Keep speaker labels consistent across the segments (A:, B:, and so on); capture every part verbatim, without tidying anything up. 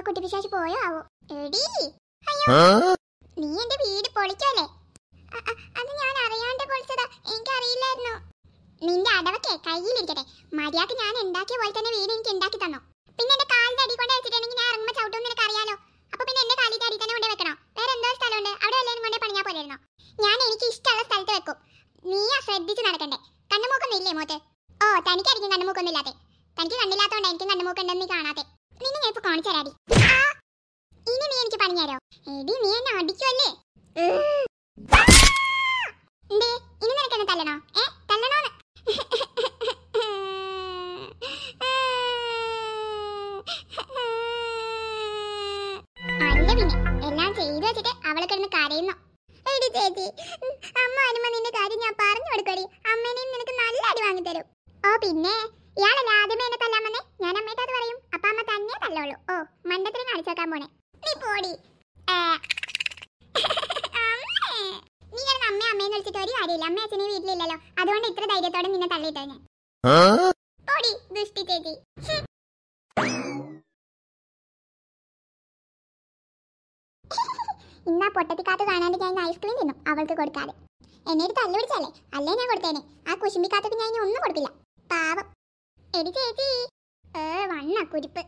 A: കുട്ടി പിശാച് പോയോ ആവോ? എടി അയ്യോ, നീ എന്റെ വീട് പൊളിക്കല്ലേ? അത് ഞാൻ അറിയാണ്ട് പൊളിച്ചതാ, എനിക്കറിയില്ലായിരുന്നു. നിന്റെ അടവൊക്കെ കയ്യിലിരിക്കട്ടെ. മര്യാദക്ക് ഞാൻ ഉണ്ടാക്കിയ പോലെ തന്നെ വീട് എനിക്ക് ഉണ്ടാക്കി തന്നോ. പിന്നെ എന്റെ കാലിന്റെ അടി കൊണ്ട് വെച്ചിട്ടുണ്ടെങ്കിൽ ഞാൻ ഇറങ്ങുമ്പോൾ ചവിട്ടുമെന്ന് നിനക്ക് അറിയാലോ. അപ്പൊ പിന്നെ എന്റെ കാലിന്റെ അടി തന്നെ കൊണ്ട് വെക്കണോ? വേറെ എന്തോ സ്ഥലമുണ്ട്, അവിടെ എല്ലാവരും കൊണ്ട് പണിയാ പോലെയായിരുന്നോ? ഞാൻ എനിക്ക് ഇഷ്ടമുള്ള സ്ഥലത്ത് വെക്കും. നീ ആ ശ്രദ്ധിച്ച് നടക്കണ്ടേ? കണ്ണുമൂക്കൊന്നും ഇല്ലേ മോത്ത്? ഓ, തനിക്കായിരിക്കും കണ്ണുമൂക്കൊന്നും ഇല്ലാതെ. തനിക്ക് കണ്ണില്ലാത്തോണ്ട് എനിക്കും കണ്ണുമൂക്കുണ്ടെന്ന് നീ കാണാതെ. നിന്നെ ഞാൻ ഇപ്പൊ കാണിച്ചു തരാടി. ഇനി നീ എനിക്ക് പണി തരോ? എടി നീ എന്നെ അടിക്കുമല്ലേ? എന്തേ ഇനി നിനക്ക് എന്നെ തല്ലണോ? ഏ തല്ലണോന്ന്? അല്ല പിന്നെ എല്ലാം ചെയ്തു വെച്ചിട്ട് അവളെ കിടന്ന് കരയുന്നു. എടി ചേച്ചി, അമ്മ വരുമ്പോ നിന്റെ കാര്യം ഞാൻ പറഞ്ഞു കൊടുക്കടി. അമ്മേനെയും നിനക്ക് നല്ല അടി വാങ്ങിത്തരും. ഓ പിന്നെ ഇയാളല്ല ആദ്യമേ എന്നെ തല്ലാൻ വന്നേ. ഞാൻ അമ്മയുടെ അത് പറയും, അപ്പൊ അമ്മ തന്നെ തല്ലോളൂ. ഓ മണ്ടത്തിന് കാണിച്ചേക്കാൻ പോണേ. നീ പോടി. നീ ഞാൻ അമ്മ അമ്മയെന്ന് വിളിച്ചിട്ട് ഒരു കാര്യമില്ല. അമ്മ അച്ഛനെ വീട്ടിലില്ലല്ലോ, അതുകൊണ്ട് ഇത്ര ധൈര്യത്തോടെ നിന്നെ തള്ളിയിട്ടോ ഞാൻ. പോടി ദുഷ്ടി ചേച്ചി. ഇന്നാ പൊട്ടത്തിക്കാത്ത് കാണാണ്ട് ഞാൻ ഐസ്ക്രീം തിന്നു അവൾക്ക് കൊടുക്കാതെ. എന്നോട് തല്ലു പിടിച്ചല്ലേ, അല്ലേ ഞാൻ കൊടുത്തേനെ. ആ കുശുമ്പിക്കാത്തക്ക് ഞാൻ ഇനി ഒന്നും കൊടുക്കില്ല. പാവം. എടി ചേച്ചി, ഏ വണ്ണ കുരിപ്പ്.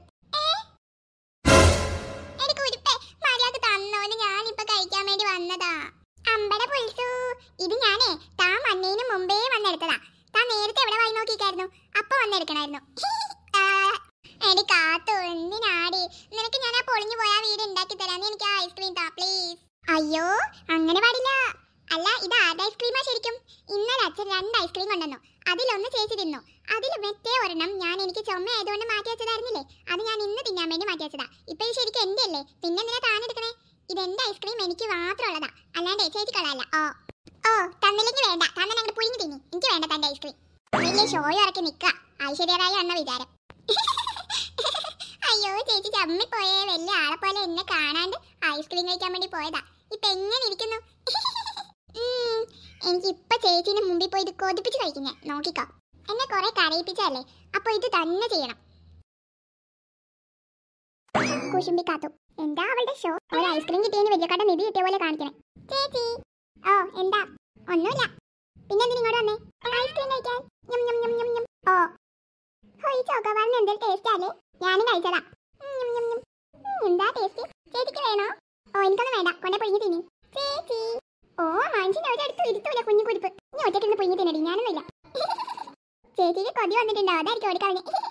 A: എടി കുരിപ്പേ, മര്യാദ തന്നോന്ന് ഞാനിപ്പൊ കഴിക്കാൻ വേണ്ടി വന്നതാ. അമ്പട പുൽസു, ഇത് ഞാനേ താൻ വന്നതിന് മുമ്പേ വന്നെടുത്തതാ. താൻ നേരത്തെ എവിടെ വായി നോക്കിക്കായിരുന്നു, അപ്പൊ വന്നെടുക്കണായിരുന്നു. എടി കാത്തു, എന്തിനാടി? നിനക്ക് ഞാൻ ആ പൊളിഞ്ഞു പോയ വീട് ഉണ്ടാക്കി തരാന്ന്. എനിക്ക് ആ ഐസ്ക്രീം താ പ്ലീസ്. അയ്യോ അങ്ങനെ പാടില്ല. അല്ല ഇത് ആരുടെ ഐസ്ക്രീമാ ശരിക്കും? ഇന്നലെ അച്ഛൻ രണ്ട് ഐസ്ക്രീം കൊണ്ടുവന്നു. അതിലൊന്ന് ചേച്ചി തിന്നു. അതിൽ മറ്റേ ഒരെണ്ണം ഞാൻ എനിക്ക് ചുമ ആയതുകൊണ്ട് മാറ്റി വെച്ചതായിരുന്നില്ലേ, അത് ഞാൻ ഇന്ന് തിന്നാൻ വേണ്ടി മാറ്റി വെച്ചതാ. ഇപ്പൊ ഇത് ശരിക്കും എന്റെ അല്ലേ, പിന്നെ എന്തിനാ താനെടുക്കണേ? ഇതെന്റെ ഐസ്ക്രീം എനിക്ക് മാത്രമുള്ളതാ, അല്ലാണ്ട് ചേച്ചിക്കുള്ളതല്ല. ഓ ഓ തന്നില്ലെങ്കിൽ വേണ്ട, താൻ തന്നെ അങ്ങോട്ട് പുഴുങ്ങി തിന്നി. എനിക്ക് വേണ്ട തന്റെ ഐസ്ക്രീം. വലിയ ഷോയോ ഇറക്കി നിക്ക ഐശ്വര്യറായി എന്ന വിചാരം. അയ്യോ ചേച്ചി ചമ്മിപ്പോയേ. വലിയ ആളെ പോലെ എന്നെ കാണാണ്ട് ഐസ്ക്രീം കഴിക്കാൻ വേണ്ടി പോയതാ. ഇപ്പൊ എങ്ങനെ ഇരിക്കുന്നു? എനിക്ക് ഇപ്പൊ ചേച്ചിന്റെ മുമ്പിൽ പോയി ഇത് കൊതിപ്പിച്ച് കഴിക്കുന്നേ. നോക്കിക്കോ, എന്നെ കുറെ കരയിപ്പിച്ചല്ലേ, അപ്പൊ ഇത് തന്നെ ചെയ്യണം. കുശുംബിക്കാത്തു, എന്താ അവളുടെ ഷോ? ഒരു ഐസ്ക്രീം കിട്ടിയതിന് വലിയ കട നിധി കിട്ടിയ പോലെ കാണിക്കണേ. ചേച്ചി ഓ എന്താ? ഒന്നുമില്ല. പിന്നെ എന്തിനാ ഇങ്ങോട്ട് വന്നേ? ഐസ്ക്രീം കഴിക്കാൻ. ഓ ഈ ചോക്കോബാറിന് എന്തൊരു ടേസ്റ്റ് അല്ലേ? ഞാനും കഴിച്ചതാ. എന്താ ടേസ്റ്റ്? ചേച്ചിക്ക് വേണോ? ഓ എനിക്കൊന്നും വേണ്ട, കൊണ്ടേ പൊഴിഞ്ഞു തിന്നി. ചേച്ചി ഓ മനുഷ്യൻ്റെ ഒരു അടുത്ത് ഇരുത്തൂല കുഞ്ഞു കുരിപ്പ്. നീ ഒറ്റയ്ക്ക് പുഴിഞ്ഞു തിന്നടി, ഞാനൊന്നുമില്ല. ചേച്ചിക്ക് കൊതി വന്നിട്ടുണ്ടോ? അതായിരിക്കും ഓടിക്കളഞ്ഞേ.